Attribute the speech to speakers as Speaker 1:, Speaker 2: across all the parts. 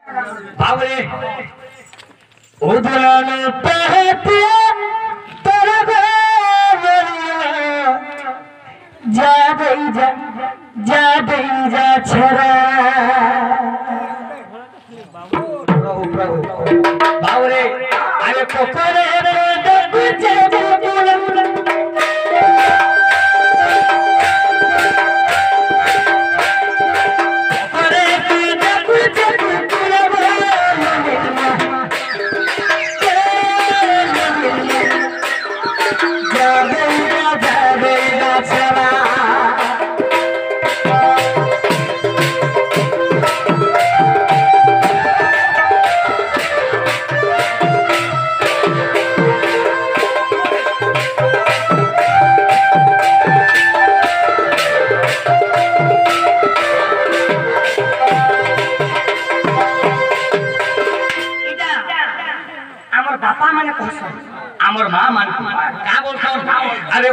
Speaker 1: बाबरे उदरान पहते तरबे जा गई जा छरा बाबरे अरे कोकरे बापा माने आमर माँ मान का बोलता अरे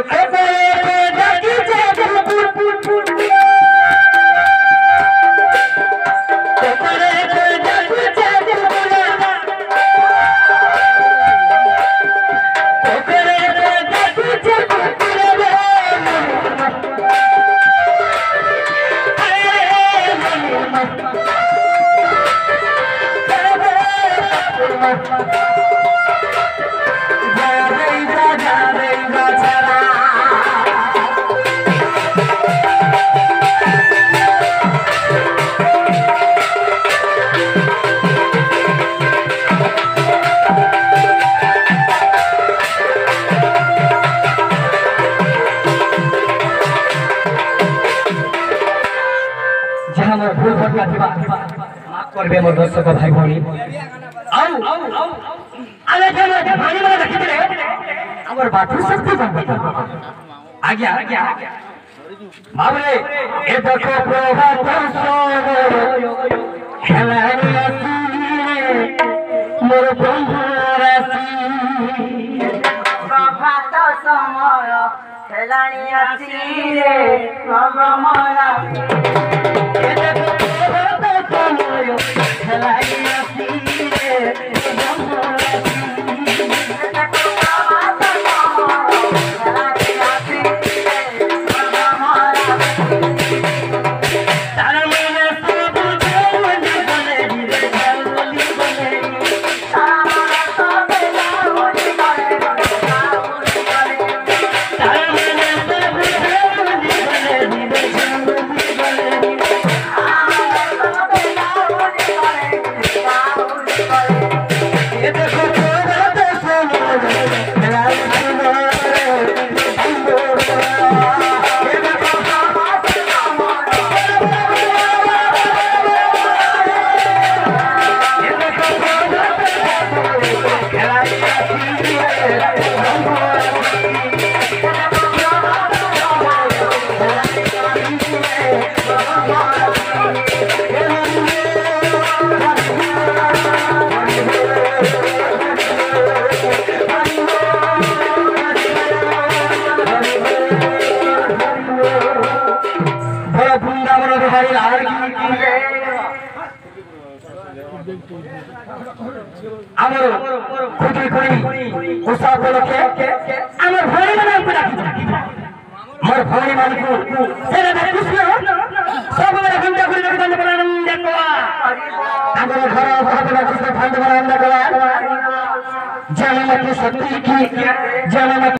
Speaker 1: भूल भटका माफ करबे मोर दर्शक भाई भौणी आउ अरे भाई माने देखिले हमर बात शक्ति बन आज्ञा बाबरे ए देखो प्रभात सोनो हेलानी मोर बंधुरासी प्रभात समय हेलानी आसी रे प्रभमरा आमर खुदी खुदी उषा बोलके आमर भौणी माने को डाकी मोर भौणी माने को सेना भाई कृष्ण सब मेरा घंटा खुली के बंद बनानंद को आमर घर बहुत बड़ा कृष्ण बंद बनानंद को जनमति शक्ति की जनमति